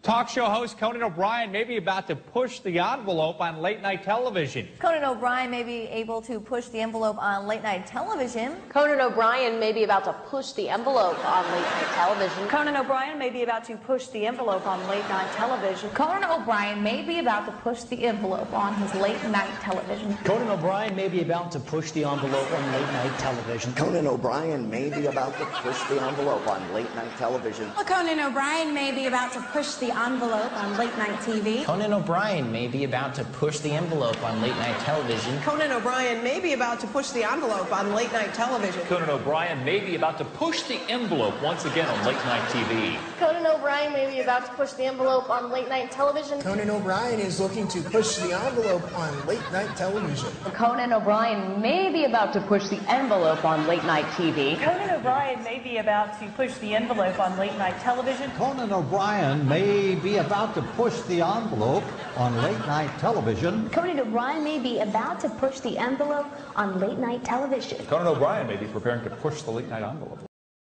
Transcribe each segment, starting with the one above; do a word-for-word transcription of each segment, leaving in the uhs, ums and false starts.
Talk show host Conan O'Brien may be about to push the envelope on late-night television. Conan O'Brien may be able to push the envelope on late-night television. Conan O'Brien may be about to push the envelope on late-night television. Conan O'Brien may be about to push the envelope on late-night television. Conan O'Brien may be about to push the envelope on his late-night television. Conan O'Brien may be about to push the envelope on late-night television. Conan O'Brien may be about to push the envelope on late-night television. Well, Conan O'Brien may be about to push the envelope on late-night T V. Conan O'Brien may be about to push the envelope on late-night television. Conan O'Brien may be about to push the envelope on late-night television. Conan O'Brien may be about to push the envelope once again on late-night T V. Conan O'Brien may be about to push the envelope on late-night television. Conan O'Brien is looking to push the envelope on late-night television. Conan O'Brien may be about to push the envelope on late-night T V. Conan O'Brien may be about to push the envelope on late-night television. Conan O'Brien may be about to push the envelope on late-night television. Conan O'Brien may be about to push the envelope on late-night television. Conan O'Brien may be preparing to push the late-night envelope.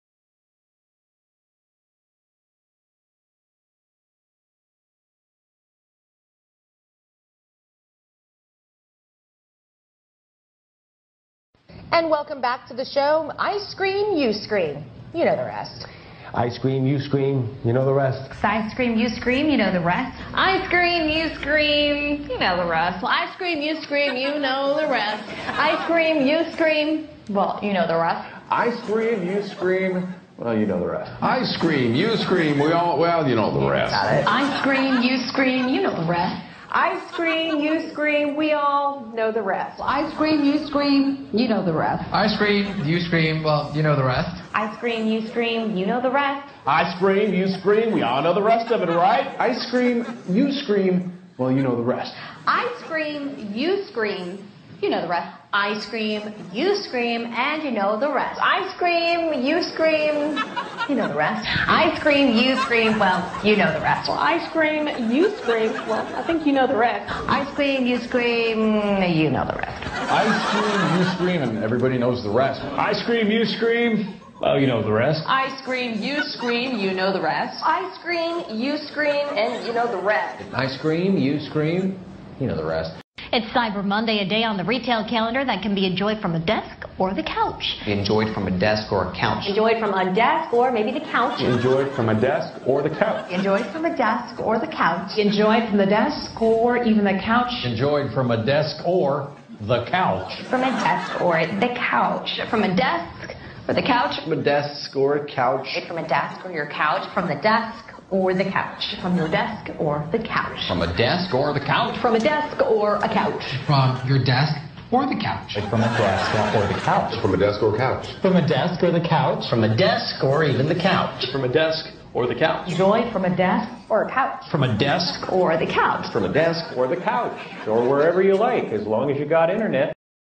And welcome back to the show. I scream, you scream. You know the rest. I scream, you scream, you know the rest. I scream, you scream, you know the rest. I scream, you scream, you know the rest. Well, I scream, you scream, you know the rest. I scream, you scream, well, you know the rest. I scream, you scream, well, you know the rest. I scream, you scream, we all, well, you know the rest. Got it. I scream, you scream, you know the rest. I scream, you scream, we all know the rest. I scream, you scream, you know the rest. I scream, you scream, well, you know the rest. I scream, you scream, you know the rest. I scream, you scream, we all know the rest of it, right? I scream, you scream, well, you know the rest. I scream, you scream, you know the rest. I scream, you scream, and you know the rest. I scream, you scream, you know the rest. I scream, you scream, well, you know the rest. Well, I scream, you scream, well, I think you know the rest. I scream, you scream, you know the rest. I scream, you scream, and everybody knows the rest. I scream, you scream, well, you know the rest. I scream, you scream, you know the rest. I scream, you scream, and you know the rest. I scream, you scream, you know the rest. It's Cyber Monday, a day on the retail calendar that can be enjoyed from a desk or the couch. Enjoyed from a desk or a couch. Enjoyed from a desk or maybe the couch. Enjoyed from a desk or the couch. Enjoyed from a desk or the couch. Enjoyed from the desk or even the couch. Enjoyed from a desk or the couch. From a desk or the couch. From a desk or the couch. From a desk or a couch. From a desk or your couch. From the desk or the couch. From your desk or the couch. From a desk or the couch. From a desk or a couch. From your desk or the couch. From a desk or the couch. From a desk or couch. From a desk or the couch. From a desk or even the couch. From a desk or the couch. Enjoyed from a desk or a couch. From a desk or the couch. From a desk or the couch. Or wherever you like, as long as you got internet.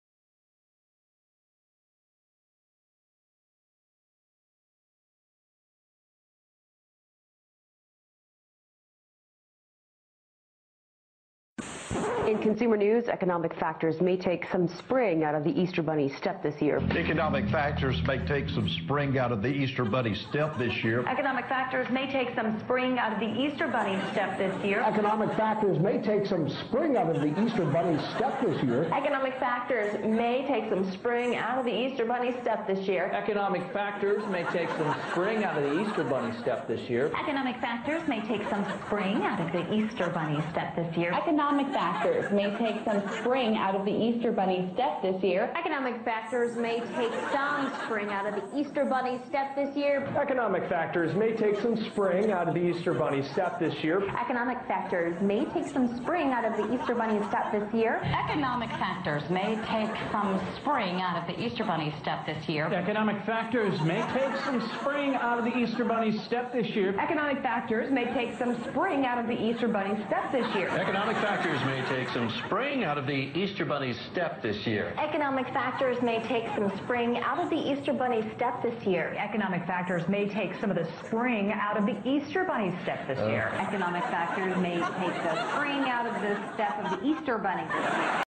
In consumer news, economic factors may take some spring out of the Easter Bunny step this year. Economic factors may take some spring out of the Easter Bunny step this year. Economic factors may take some spring out of the Easter Bunny step this year. Economic factors may take some spring out of the Easter Bunny step this year. Economic factors may take some spring out of the Easter Bunny step this year. Economic factors may take some spring out of the Easter Bunny step this year. Economic factors may take some spring out of the Easter Bunny step this year. Economic factors may take some spring out of the Easter Bunny step this year. Economic factors may take some spring out of the Easter Bunny step this year. Economic factors may take some spring out of the Easter Bunny step this year. Economic factors may take some spring out of the Easter Bunny step this year. Economic factors may take some spring out of the Easter Bunny step this year. Economic factors may take some spring out of the Easter Bunny step this year. Economic factors may take some spring out of the Easter Bunny step this year. Economic factors may take some spring out of the Easter Bunny step this year. Economic factors may take some spring out of the Easter Bunny step this year. Economic factors may take some of the spring out of the Easter Bunny step this year. Economic factors may take the spring out of the step of the Easter Bunny this year.